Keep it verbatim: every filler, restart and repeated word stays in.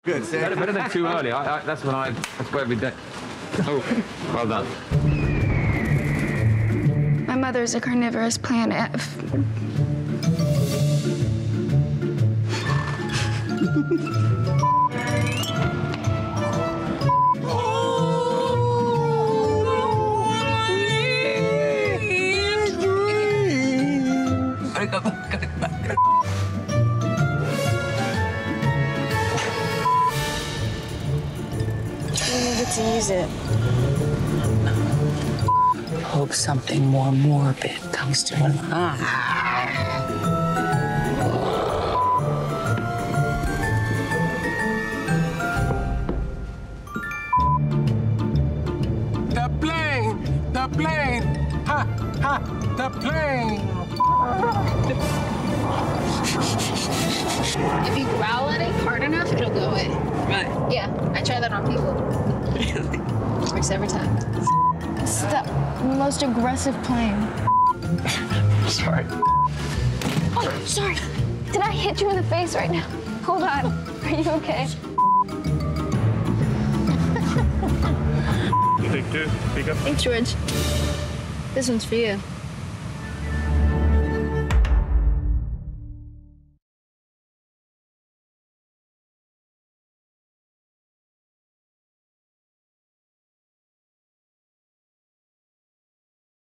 Good, Sam. Better, better than too early. I, I, that's what I. That's what every day. Oh, well done. My mother's a carnivorous plant. To use it. Hope something more morbid comes to an eye. The plane! The plane! Ha! Ha! The plane! If you growl at it hard enough, it'll go away. Right. Yeah, I try that on people. Really? Works every time. It's the most aggressive plane. Sorry. Oh, sorry. Did I hit you in the face right now? Hold on. Are you okay? You take two. Pick up. Thanks, George. This one's for you.